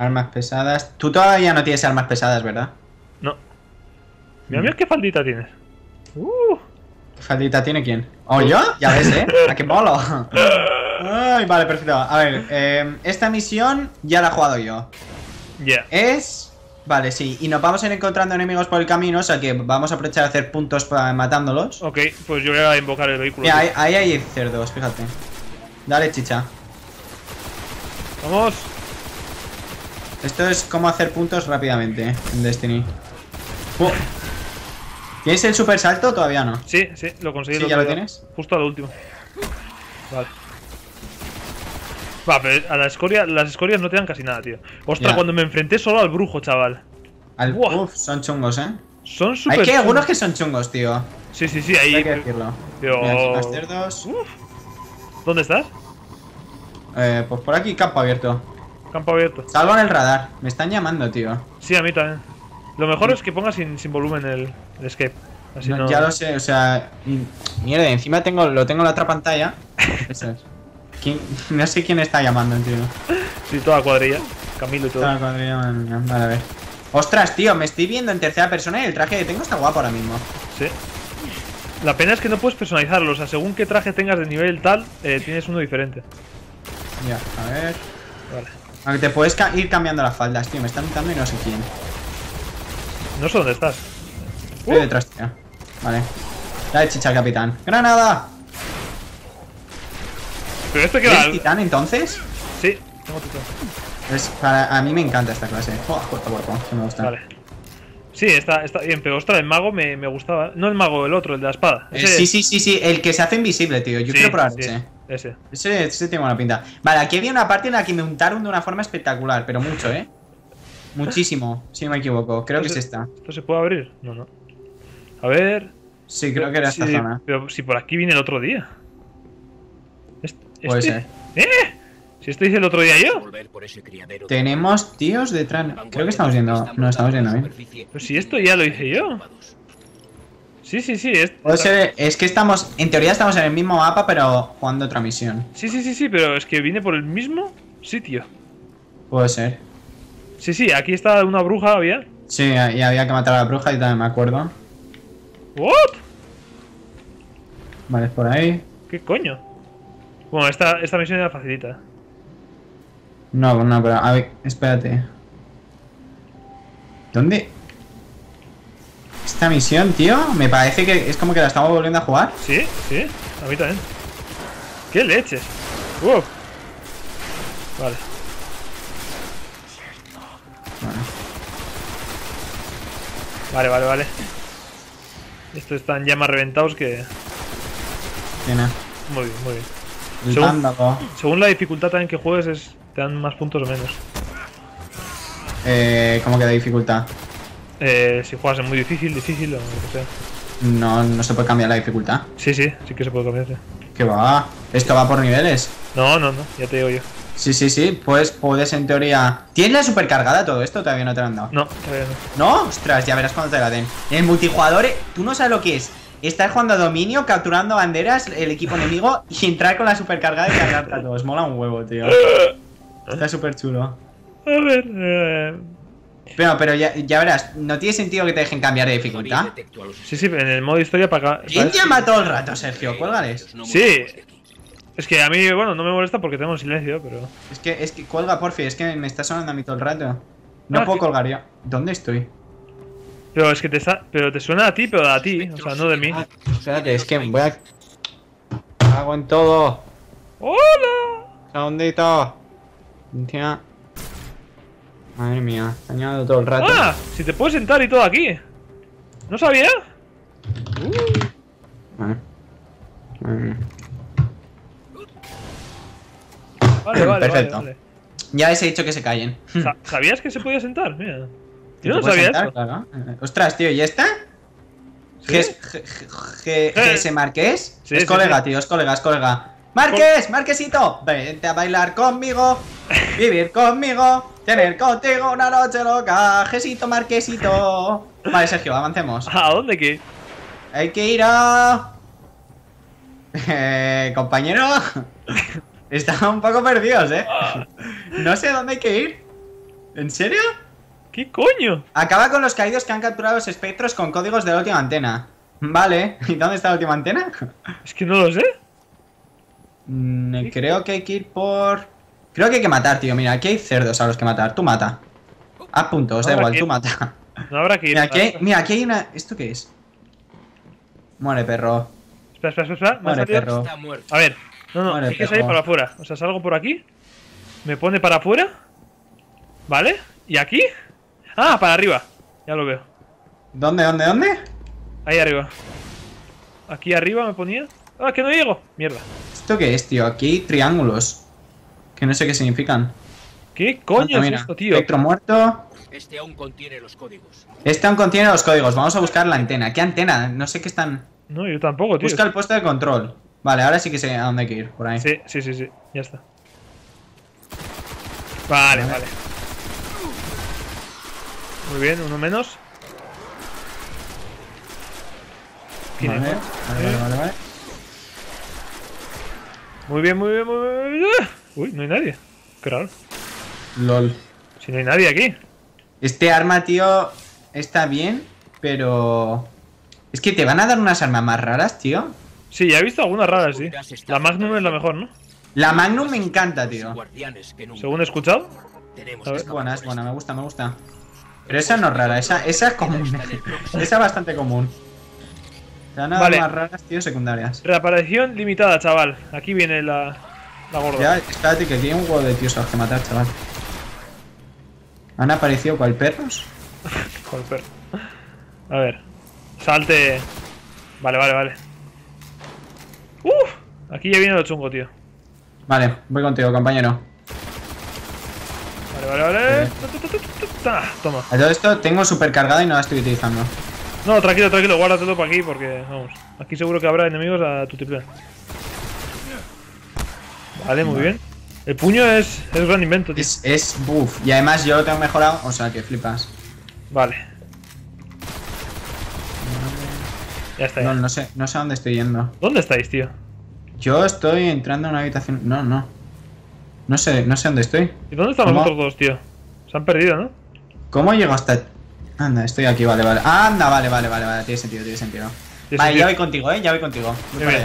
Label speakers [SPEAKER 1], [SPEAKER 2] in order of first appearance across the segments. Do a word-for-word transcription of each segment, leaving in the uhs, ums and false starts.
[SPEAKER 1] Armas pesadas. Tú todavía no tienes armas pesadas, ¿verdad?
[SPEAKER 2] No. Mira, mira qué faldita tienes. Uh.
[SPEAKER 1] ¿Qué faldita tiene quién? ¿O yo? Ya ves, ¿eh? ¿A qué molo? Ay, vale, perfecto. A ver, eh, esta misión ya la he jugado yo.
[SPEAKER 2] Ya. Yeah.
[SPEAKER 1] Es... Vale, sí. Y nos vamos a ir encontrando enemigos por el camino, o sea que vamos a aprovechar a hacer puntos para matándolos.
[SPEAKER 2] Ok, pues yo voy a invocar el vehículo.
[SPEAKER 1] Mira, ahí, ahí hay cerdos, fíjate. Dale, chicha.
[SPEAKER 2] Vamos.
[SPEAKER 1] Esto es como hacer puntos rápidamente en Destiny. Uh. ¿Tienes el super salto? Todavía no.
[SPEAKER 2] Sí, sí, lo conseguí.
[SPEAKER 1] ¿Sí, ya lo tienes?
[SPEAKER 2] Justo al último. Vale. Va, pero a la escoria, las escorias no te dan casi nada, tío. Ostras, yeah. Cuando me enfrenté solo al brujo, chaval.
[SPEAKER 1] Al Uf, son chungos, eh.
[SPEAKER 2] Son súper.
[SPEAKER 1] Hay que algunos que son chungos, tío.
[SPEAKER 2] Sí, sí, sí, ahí.
[SPEAKER 1] Hay que decirlo.
[SPEAKER 2] Tío...
[SPEAKER 1] Mira, más cerdos.
[SPEAKER 2] Uf. ¿Dónde estás?
[SPEAKER 1] Eh, pues por aquí, campo abierto.
[SPEAKER 2] Campo abierto.
[SPEAKER 1] Salgo en el radar. Me están llamando, tío.
[SPEAKER 2] Sí, a mí también. Lo mejor sí. es que pongas sin, sin volumen el, el escape. Así
[SPEAKER 1] no,
[SPEAKER 2] no...
[SPEAKER 1] Ya lo sé, o sea. Mierda, encima tengo, lo tengo en la otra pantalla. Eso es. ¿Quién? No sé quién está llamando, tío.
[SPEAKER 2] Sí, toda la cuadrilla. Camilo y todo.
[SPEAKER 1] Toda la cuadrilla, vale, a ver. Ostras, tío, me estoy viendo en tercera persona y el traje que tengo está guapo ahora mismo.
[SPEAKER 2] Sí. La pena es que no puedes personalizarlo, o sea, según qué traje tengas de nivel tal, eh, tienes uno diferente.
[SPEAKER 1] Ya, a ver.
[SPEAKER 2] Vale.
[SPEAKER 1] Aunque te puedes ca ir cambiando las faldas, tío. Me están gritando y no sé quién.
[SPEAKER 2] No sé dónde estás.
[SPEAKER 1] Estoy uh. detrás, tío. Vale. Dale chicha, capitán. ¡Granada!
[SPEAKER 2] ¿Pero este qué va?
[SPEAKER 1] ¿Eres titán entonces?
[SPEAKER 2] Sí, tengo titán.
[SPEAKER 1] Es para... A mí me encanta esta clase. Oh, cuerpo a cuerpo, que me gusta.
[SPEAKER 2] Vale. Sí, está, está bien, pero ostras, el mago me, me gustaba. No el mago, el otro, el de la espada.
[SPEAKER 1] Ese... Eh, sí, sí, sí, sí. El que se hace invisible, tío. Yo sí, quiero probar
[SPEAKER 2] sí,
[SPEAKER 1] ese.
[SPEAKER 2] Ese.
[SPEAKER 1] Ese. Ese tiene buena pinta. Vale, aquí había una parte en la que me untaron de una forma espectacular, pero mucho, ¿eh? Muchísimo, si no me equivoco. Creo que es esta.
[SPEAKER 2] ¿Esto se puede abrir? No, no. A ver...
[SPEAKER 1] Sí, creo que era esta
[SPEAKER 2] sí,
[SPEAKER 1] zona.
[SPEAKER 2] Pero si por aquí vine el otro día. Este,
[SPEAKER 1] Puede ser.
[SPEAKER 2] ¿Eh? Si esto hice el otro día yo.
[SPEAKER 1] Tenemos tíos detrás. Creo que estamos yendo. No, estamos yendo bien.
[SPEAKER 2] Pero si esto ya lo hice yo. Sí, sí, sí. Es...
[SPEAKER 1] Puede ser. Es que estamos. En teoría estamos en el mismo mapa, pero jugando otra misión.
[SPEAKER 2] Sí, sí, sí, sí. Pero es que vine por el mismo sitio.
[SPEAKER 1] Puede ser.
[SPEAKER 2] Sí, sí. Aquí está una bruja, había.
[SPEAKER 1] Sí, y había que matar a la bruja y también me acuerdo.
[SPEAKER 2] ¿What?
[SPEAKER 1] Vale, es por ahí.
[SPEAKER 2] ¿Qué coño? Bueno, esta, esta misión era facilita.
[SPEAKER 1] No, no, pero a ver, espérate. ¿Dónde? Esta misión, tío, me parece que es como que la estamos volviendo a jugar.
[SPEAKER 2] Sí, sí, a mí también. ¡Qué leches! ¡Uf! Vale.
[SPEAKER 1] Bueno.
[SPEAKER 2] Vale, vale, vale. Estos están ya más reventados que...
[SPEAKER 1] Tiene.
[SPEAKER 2] Muy bien, muy bien.
[SPEAKER 1] El
[SPEAKER 2] Según,
[SPEAKER 1] vándalo.
[SPEAKER 2] según la dificultad también que juegues, es, te dan más puntos o menos.
[SPEAKER 1] Eh, ¿Cómo que de dificultad?
[SPEAKER 2] Eh, si juegas en muy difícil, difícil o lo que sea.
[SPEAKER 1] No, no se puede cambiar la dificultad.
[SPEAKER 2] Sí, sí, sí que se puede cambiar. Sí.
[SPEAKER 1] ¿Qué va? ¿Esto va por niveles?
[SPEAKER 2] No, no, no, ya te digo yo.
[SPEAKER 1] Sí, sí, sí, pues puedes en teoría... ¿Tienes la supercargada todo esto? Todavía no te lo han dado.
[SPEAKER 2] No, todavía no.
[SPEAKER 1] ¿No? Ostras, ya verás cuando te la den. En el multijugador, tú no sabes lo que es. Estar jugando a dominio, capturando banderas, el equipo enemigo y entrar con la supercargada y cargarte a todos. Mola un huevo, tío. Está súper chulo.
[SPEAKER 2] A ver... Eh...
[SPEAKER 1] Pero, pero ya, ya verás, no tiene sentido que te dejen cambiar de dificultad.
[SPEAKER 2] Sí, sí, en el modo historia para acá...
[SPEAKER 1] ¿Quién llama todo el rato, Sergio? Cuélgales.
[SPEAKER 2] Sí. Es que a mí, bueno, no me molesta porque tengo silencio, pero...
[SPEAKER 1] Es que, es que, cuelga, porfi, es que me está sonando a mí todo el rato. No
[SPEAKER 2] ah,
[SPEAKER 1] puedo
[SPEAKER 2] ¿qué?
[SPEAKER 1] colgar yo. ¿Dónde estoy?
[SPEAKER 2] Pero es que te está... Pero te suena a ti, pero a ti, o sea, no de mí.
[SPEAKER 1] Ah, espérate, es que voy a... Hago en todo.
[SPEAKER 2] ¡Hola!
[SPEAKER 1] Segundito. Tía. Madre mía, está añadido todo el rato.
[SPEAKER 2] ¡Ah! Si te puedes sentar y todo aquí. ¿No sabía?
[SPEAKER 1] Uh. Vale. Vale.
[SPEAKER 2] Vale, vale,
[SPEAKER 1] perfecto.
[SPEAKER 2] Vale, vale.
[SPEAKER 1] Ya les he dicho que se callen.
[SPEAKER 2] Sa ¿Sabías que se podía sentar? Mira.
[SPEAKER 1] Yo
[SPEAKER 2] no sabía
[SPEAKER 1] sentar,
[SPEAKER 2] eso.
[SPEAKER 1] claro. Ostras, tío, ¿y esta?
[SPEAKER 2] ¿Sí?
[SPEAKER 1] ¿G S Marqués?
[SPEAKER 2] Sí,
[SPEAKER 1] es
[SPEAKER 2] sí,
[SPEAKER 1] colega,
[SPEAKER 2] sí.
[SPEAKER 1] tío, es colega, es colega. ¡Marqués! ¡Marquesito! Vente a bailar conmigo, vivir conmigo, tener contigo una noche loca. Jesito, Marquesito. Vale, Sergio, avancemos.
[SPEAKER 2] ¿A dónde qué?
[SPEAKER 1] Hay que ir a... Eh, compañero. Están un poco perdidos, eh. No sé dónde hay que ir. ¿En serio?
[SPEAKER 2] ¿Qué coño?
[SPEAKER 1] Acaba con los caídos que han capturado los espectros con códigos de la última antena. Vale, ¿y dónde está la última antena?
[SPEAKER 2] Es que no lo sé.
[SPEAKER 1] Mm, creo que hay que ir por... Creo que hay que matar, tío. Mira, aquí hay cerdos a los que matar. Tú mata. Haz puntos, da
[SPEAKER 2] Habrá
[SPEAKER 1] igual,
[SPEAKER 2] que
[SPEAKER 1] tú
[SPEAKER 2] ir.
[SPEAKER 1] mata.
[SPEAKER 2] No habrá que ir.
[SPEAKER 1] Mira, aquí hay, mira, aquí hay una... ¿Esto qué es? Muere, perro.
[SPEAKER 2] Espera, espera, espera. Me ha
[SPEAKER 1] Muere,
[SPEAKER 2] salido-
[SPEAKER 1] perro.
[SPEAKER 3] Está muerto.
[SPEAKER 2] A ver. No, no,
[SPEAKER 1] Muere,
[SPEAKER 2] hay que salir
[SPEAKER 1] perro.
[SPEAKER 2] para afuera. O sea, salgo por aquí. Me pone para afuera. ¿Vale? ¿Y aquí? Ah, para arriba. Ya lo veo.
[SPEAKER 1] ¿Dónde, dónde, dónde?
[SPEAKER 2] Ahí arriba. Aquí arriba me ponía. Ah, que no llego. Mierda.
[SPEAKER 1] ¿Esto qué es, tío? Aquí hay triángulos. Que no sé qué significan.
[SPEAKER 2] ¿Qué coño
[SPEAKER 1] Anda,
[SPEAKER 2] es
[SPEAKER 1] mira,
[SPEAKER 2] esto, tío?
[SPEAKER 1] Espectro muerto.
[SPEAKER 3] Este aún contiene los códigos.
[SPEAKER 1] Este aún contiene los códigos. Vamos a buscar la antena. ¿Qué antena? No sé qué están...
[SPEAKER 2] No, yo tampoco, tío.
[SPEAKER 1] Busca el puesto de control. Vale, ahora sí que sé a dónde hay que ir. Por ahí.
[SPEAKER 2] Sí, sí, sí, sí. Ya está. Vale,
[SPEAKER 1] Vale.
[SPEAKER 2] vale. Muy bien, uno menos. ¿Quién
[SPEAKER 1] Vale,
[SPEAKER 2] es?
[SPEAKER 1] vale, vale, vale, vale.
[SPEAKER 2] Muy bien, muy bien, muy bien, muy bien. Uy, no hay nadie. Qué raro.
[SPEAKER 1] LOL.
[SPEAKER 2] Si no hay nadie aquí.
[SPEAKER 1] Este arma, tío, está bien, pero... Es que te van a dar unas armas más raras, tío.
[SPEAKER 2] Sí, ya he visto algunas raras, sí. La Magnum es la mejor, ¿no?
[SPEAKER 1] La Magnum me encanta, tío.
[SPEAKER 3] Guardianes que nunca
[SPEAKER 2] Según he escuchado.
[SPEAKER 3] tenemos
[SPEAKER 2] A ver.
[SPEAKER 1] Es buena, es buena, me gusta, me gusta. Pero esa no es rara, esa, esa es común. Esa es bastante común. Te van a dar
[SPEAKER 2] Vale.
[SPEAKER 1] más raras, tío, secundarias.
[SPEAKER 2] Reaparición limitada, chaval. Aquí viene la, la gorda.
[SPEAKER 1] Ya, espérate, que tiene un huevo de tíos a los que matar, chaval. ¿Han aparecido cual perros?
[SPEAKER 2] Joder, perro. A ver. Salte. Vale, vale, vale. Uf. Aquí ya viene lo chungo, tío.
[SPEAKER 1] Vale, voy contigo, compañero.
[SPEAKER 2] Vale, vale, vale.
[SPEAKER 1] Eh.
[SPEAKER 2] Ah, toma.
[SPEAKER 1] A todo esto tengo supercargada y no la estoy utilizando.
[SPEAKER 2] No, tranquilo, tranquilo, guárdatelo para aquí porque, vamos, aquí seguro que habrá enemigos a tu triple. Vale, muy bien. El puño es, es gran invento, tío.
[SPEAKER 1] Es, es buff. Y además yo lo tengo mejorado, o sea que flipas.
[SPEAKER 2] Vale. Ya está.
[SPEAKER 1] No,
[SPEAKER 2] Ya.
[SPEAKER 1] no sé, no sé a dónde estoy yendo.
[SPEAKER 2] ¿Dónde estáis, tío?
[SPEAKER 1] Yo estoy entrando en una habitación. No, no. No sé, no sé dónde estoy.
[SPEAKER 2] ¿Y dónde están los
[SPEAKER 1] ¿Cómo?
[SPEAKER 2] otros dos, tío? Se han perdido, ¿no?
[SPEAKER 1] ¿Cómo llego hasta.? Anda, estoy aquí, vale, vale. Anda, vale, vale, vale, vale. Tiene sentido, tiene sentido.
[SPEAKER 2] Tiene
[SPEAKER 1] Vale,
[SPEAKER 2] sentido.
[SPEAKER 1] ya voy contigo, eh. Ya voy contigo. Voy
[SPEAKER 2] Muy
[SPEAKER 1] para
[SPEAKER 2] bien.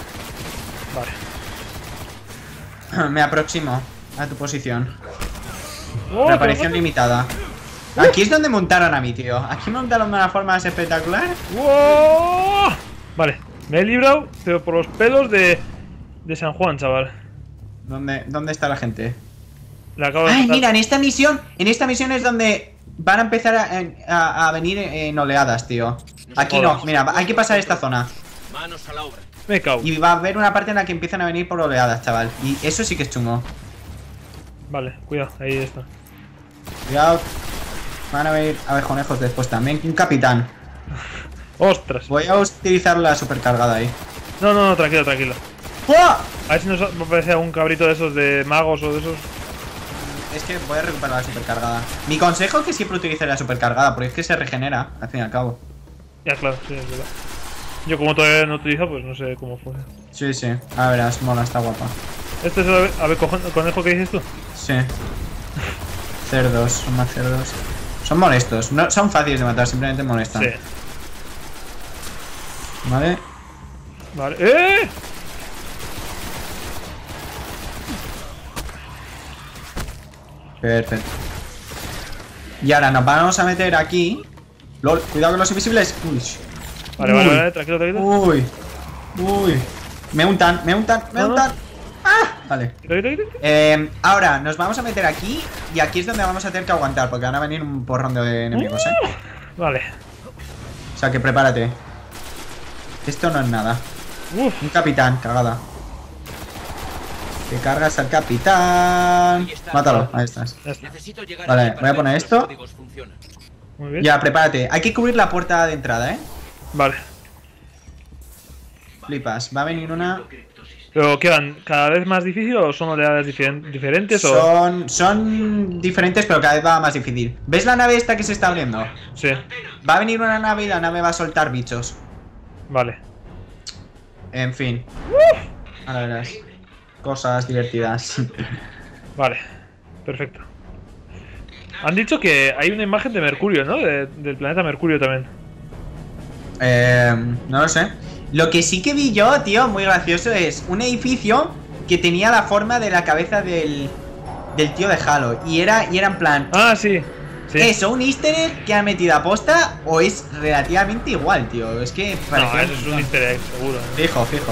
[SPEAKER 2] Vale.
[SPEAKER 1] allá. Me aproximo a tu posición.
[SPEAKER 2] ¡Oh,
[SPEAKER 1] Reaparición
[SPEAKER 2] qué
[SPEAKER 1] limitada. Aquí es donde montaron a mí, tío. Aquí me montaron de una forma más espectacular.
[SPEAKER 2] ¡Wow! Vale, me he librado, pero por los pelos de, de San Juan, chaval.
[SPEAKER 1] ¿Dónde, ¿Dónde está la gente?
[SPEAKER 2] Le acabo de
[SPEAKER 1] Ay,
[SPEAKER 2] matar.
[SPEAKER 1] mira, en esta misión. En esta misión es donde van a empezar a, a- a venir en oleadas, tío. Aquí no, mira, hay que pasar esta zona.
[SPEAKER 3] Manos a la obra.
[SPEAKER 2] Me cago.
[SPEAKER 1] Y va a haber una parte en la que empiezan a venir por oleadas, chaval. Y eso sí que es chungo.
[SPEAKER 2] Vale, cuidado, ahí está.
[SPEAKER 1] Cuidado. Van a venir abejornejos después también. Un capitán.
[SPEAKER 2] ¡Ostras!
[SPEAKER 1] Voy a utilizar la supercargada ahí.
[SPEAKER 2] No, no, no, tranquilo, tranquilo.
[SPEAKER 1] ¡Fua!
[SPEAKER 2] A ver si nos aparece algún cabrito de esos de magos o de esos.
[SPEAKER 1] Es que voy a recuperar la supercargada. Mi consejo es que siempre utilice la supercargada, porque es que se regenera, al fin y al cabo.
[SPEAKER 2] Ya, claro, sí, es verdad. Yo como todavía no utilizo, pues no sé cómo funciona.
[SPEAKER 1] Sí, sí. A verás, mola, está guapa.
[SPEAKER 2] ¿Este es el ave- abecojo- conejo que dices tú?
[SPEAKER 1] Sí. Cerdos, son más cerdos. Son molestos, no son fáciles de matar, simplemente molestan.
[SPEAKER 2] Sí.
[SPEAKER 1] Vale.
[SPEAKER 2] Vale. ¡Eh!
[SPEAKER 1] Perfecto. Y ahora nos vamos a meter aquí. LOL, cuidado con los invisibles. Uy.
[SPEAKER 2] Vale,
[SPEAKER 1] Uy.
[SPEAKER 2] vale, vale, tranquilo, tranquilo.
[SPEAKER 1] Uy. Uy. Me untan, me untan, me
[SPEAKER 2] No, no.
[SPEAKER 1] untan. ¡Ah! Vale.
[SPEAKER 2] Tranquilo, tranquilo.
[SPEAKER 1] Eh, ahora nos vamos a meter aquí. Y aquí es donde vamos a tener que aguantar. Porque van a venir un porrón de enemigos, eh.
[SPEAKER 2] Vale.
[SPEAKER 1] O sea que prepárate. Esto no es nada.
[SPEAKER 2] Uf.
[SPEAKER 1] Un capitán, cagada. Te cargas al capitán. Mátalo, ahí estás.
[SPEAKER 2] Ya está.
[SPEAKER 3] Necesito llegar
[SPEAKER 1] Vale,
[SPEAKER 3] allí para
[SPEAKER 1] voy a poner
[SPEAKER 3] ver si
[SPEAKER 1] esto.
[SPEAKER 3] los códigos funcionan.
[SPEAKER 2] Muy bien.
[SPEAKER 1] Ya, prepárate. Hay que cubrir la puerta de entrada, eh.
[SPEAKER 2] Vale.
[SPEAKER 1] Flipas. Va a venir una.
[SPEAKER 2] ¿Pero qué van? ¿Cada vez más difícil o son oleadas diferen- diferentes o...?
[SPEAKER 1] Son, son diferentes, pero cada vez va más difícil. ¿Ves la nave esta que se está abriendo?
[SPEAKER 2] Sí.
[SPEAKER 1] Va a venir una nave y la nave va a soltar bichos.
[SPEAKER 2] Vale.
[SPEAKER 1] En fin. Ahora verás. Cosas divertidas.
[SPEAKER 2] Vale. Perfecto. Han dicho que hay una imagen de Mercurio, ¿no? De- del planeta Mercurio también.
[SPEAKER 1] Eh, no lo sé. Lo que sí que vi yo, tío, muy gracioso, es un edificio que tenía la forma de la cabeza del, del tío de Halo. Y era, y era en plan,
[SPEAKER 2] Ah, sí. Sí.
[SPEAKER 1] ¿eso un easter egg que ha metido a posta o es relativamente igual, tío? Es que
[SPEAKER 2] No,
[SPEAKER 1] parecía
[SPEAKER 2] eso es un easter egg, seguro. ¿eh?
[SPEAKER 1] Fijo, fijo.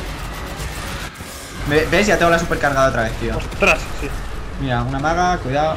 [SPEAKER 1] Ve- ¿Ves? Ya tengo la supercargada otra vez, tío.
[SPEAKER 2] Ostras, sí.
[SPEAKER 1] Mira, una maga, cuidado.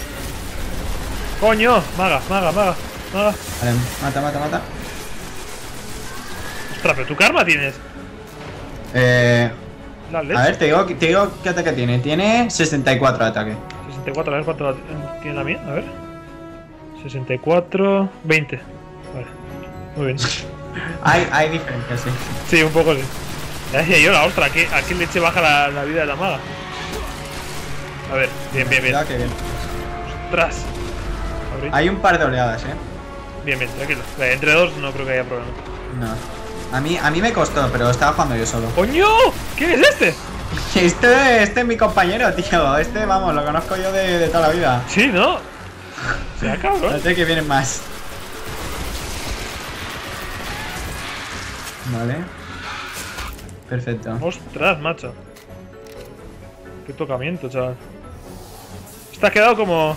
[SPEAKER 2] Coño, maga, maga, maga, maga.
[SPEAKER 1] Vale, mata, mata, mata.
[SPEAKER 2] Ostras, pero tu karma tienes.
[SPEAKER 1] Eh,
[SPEAKER 2] La leche.
[SPEAKER 1] a ver, te digo, te digo qué ataque tiene. Tiene sesenta y cuatro de ataque.
[SPEAKER 2] sesenta y cuatro, a ver cuánto tiene la mía, a ver. sesenta y cuatro, veinte. Vale, muy bien.
[SPEAKER 1] Hay, hay diferencias, sí.
[SPEAKER 2] Sí, un poco sí. Ya decía yo, la ostra, ¿a qué, a qué leche baja la, la vida de la maga? A ver, bien, bien, bien.
[SPEAKER 1] Cuidado que bien.
[SPEAKER 2] Ostras. Abrir.
[SPEAKER 1] Hay un par de oleadas, eh.
[SPEAKER 2] Bien, bien, tranquilo. Vale, entre dos no creo que haya problema.
[SPEAKER 1] No. A mí, a mí me costó, pero estaba jugando yo solo.
[SPEAKER 2] ¡Coño! ¿Quién es este?
[SPEAKER 1] Este, este es mi compañero, tío. Este, vamos, lo conozco yo de, de toda la vida.
[SPEAKER 2] Sí, ¿no? O sea, cabrón.
[SPEAKER 1] Parece que vienen más. Vale. Perfecto.
[SPEAKER 2] Ostras, macho. Qué tocamiento, chaval. Te has quedado como...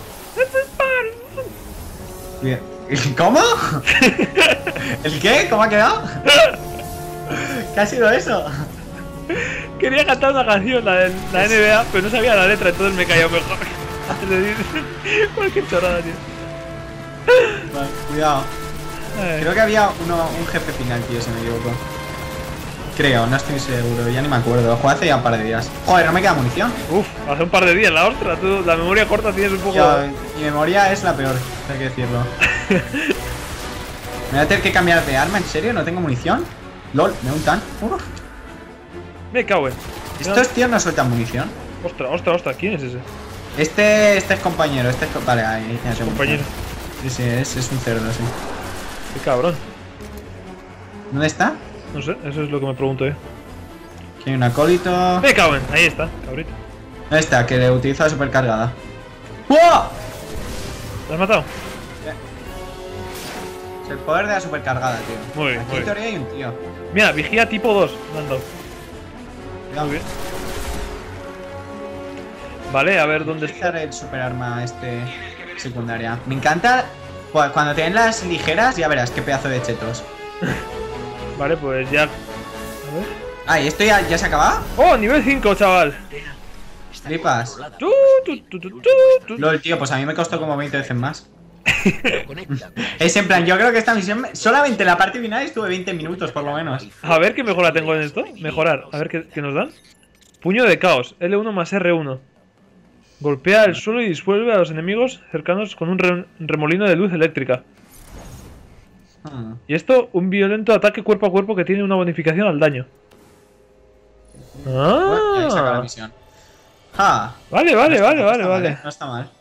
[SPEAKER 1] Bien. ¿Cómo? ¿El qué? ¿Cómo ha quedado? ¿Qué ha sido eso?
[SPEAKER 2] Quería cantar una canción, la de la N B A, pero no sabía la letra, entonces me cayó mejor. Es decir, cualquier chorrada, tío.
[SPEAKER 1] Vale, cuidado.
[SPEAKER 2] Ay.
[SPEAKER 1] Creo que había uno, un jefe final, tío, si no me equivoco. Creo, no estoy seguro, ya ni me acuerdo. Jugué hace ya un par de días. Joder, no me queda munición.
[SPEAKER 2] Uf, hace un par de días la ostra, tú, la memoria corta tienes un poco...
[SPEAKER 1] Yo, mi memoria es la peor, hay que decirlo. Me voy a tener que cambiar de arma, ¿en serio? ¿No tengo munición? LOL, me untan. Uf.
[SPEAKER 2] Me cago en...
[SPEAKER 1] Estos tíos no sueltan munición.
[SPEAKER 2] Ostras, ostras, ostras, ¿quién es ese?
[SPEAKER 1] Este, este es compañero, este es... co- Vale, ahí, ahí tienes
[SPEAKER 2] Compañero.
[SPEAKER 1] Sí, sí, es, es un cerdo, sí.
[SPEAKER 2] Qué cabrón.
[SPEAKER 1] ¿Dónde está?
[SPEAKER 2] No sé, eso es lo que me pregunto yo.
[SPEAKER 1] Aquí hay un acólito.
[SPEAKER 2] Me cago en, ahí está, cabrito.
[SPEAKER 1] ¿Dónde está? Que le utiliza la supercargada. ¡Wow!
[SPEAKER 2] ¿Lo has matado?
[SPEAKER 1] Es el poder de la supercargada, tío.
[SPEAKER 2] Muy bien,
[SPEAKER 1] Aquí
[SPEAKER 2] muy
[SPEAKER 1] en
[SPEAKER 2] bien.
[SPEAKER 1] teoría hay un tío.
[SPEAKER 2] Mira, vigía tipo dos, me han dado.
[SPEAKER 1] Cuidado.
[SPEAKER 2] Muy bien. Vale, a ver dónde
[SPEAKER 1] Utilizar
[SPEAKER 2] está.
[SPEAKER 1] el superarma este secundaria. Me encanta. Cu- Cuando tienen las ligeras, ya verás qué pedazo de chetos.
[SPEAKER 2] Vale, pues ya. A ver.
[SPEAKER 1] Ah, ¿y esto ya, ya se acaba?
[SPEAKER 2] ¡Oh, nivel cinco, chaval!
[SPEAKER 3] Está
[SPEAKER 1] Flipas.
[SPEAKER 3] controlada.
[SPEAKER 2] Tu, tu, tu, tu, tu, tu.
[SPEAKER 1] LOL, tío, pues a mí me costó como veinte veces más.
[SPEAKER 3] Conecta con la
[SPEAKER 1] Es en plan, yo creo que esta misión, me- solamente la parte final estuve veinte minutos por lo menos.
[SPEAKER 2] A ver qué mejora tengo en esto. Mejorar. A ver qué, qué nos dan. Puño de caos. L uno más R uno. Golpea el suelo y disuelve a los enemigos cercanos con un re- remolino de luz eléctrica.
[SPEAKER 1] Hmm.
[SPEAKER 2] Y esto, un violento ataque cuerpo a cuerpo que tiene una bonificación al daño.
[SPEAKER 1] Bueno, y ahí se acaba la
[SPEAKER 2] Ah,
[SPEAKER 1] misión. Ah,
[SPEAKER 2] vale, vale,
[SPEAKER 1] no está-
[SPEAKER 2] vale,
[SPEAKER 1] no
[SPEAKER 2] vale,
[SPEAKER 1] está mal,
[SPEAKER 2] vale.
[SPEAKER 1] ¿eh? No está mal.